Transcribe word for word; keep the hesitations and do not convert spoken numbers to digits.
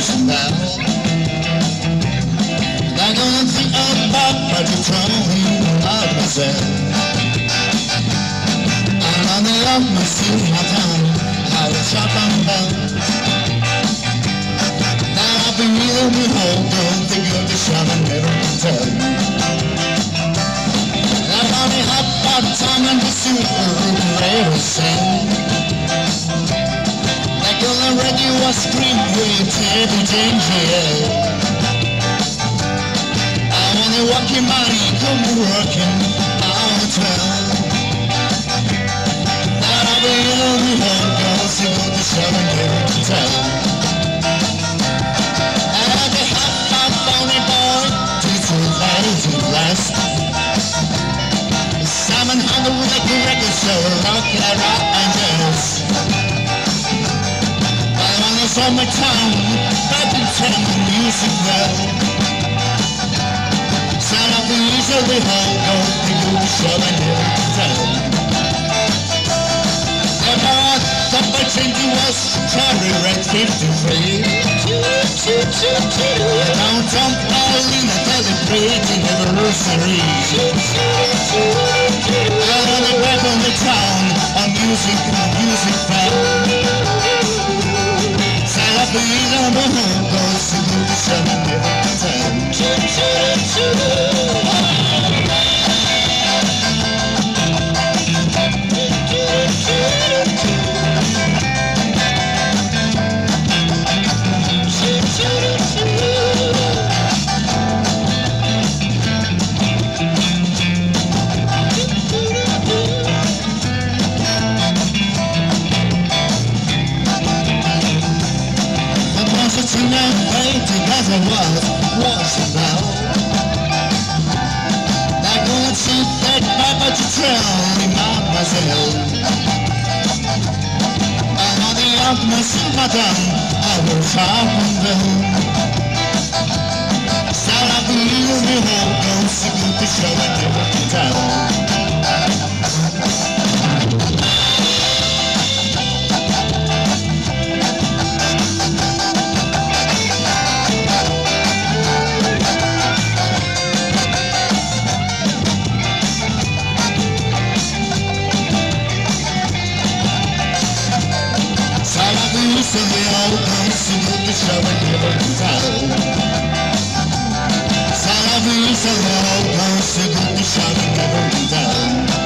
washing down. They're gonna think about what you told me about myself. And on the up my see my town, I will shop and down. Now I'll be real behold, don't think you'll be shop and never tell. They're gonna hop out time and pursue the root radio sing. The radio was scream with heavy danger. I wanna walk your money, come working on the twelve. That I'll be the only one girl, so go to show and get it to tell. And I can have my phony boy, teach me lazy last. Simon Hunter with a record show, rock and rock and dance. Summertime, I've been telling the music well. Sound of the easily hold, don't think you'll be sure I never can tell. Ever I thought my drinking was cherry red fifty-three. Downtown Paulina celebrating anniversary. Out on the back on the town, on music and music band. Please on the home goes to the seven different times. As I was, was about. They're gonna shoot that papa to tell me mademoiselle. And on the up my seat, madame, I will sharp and bell. Start up the ears, behold, don't see the show and never can tell. So they all come to the show and never can tell. So they all come to the show and never can tell.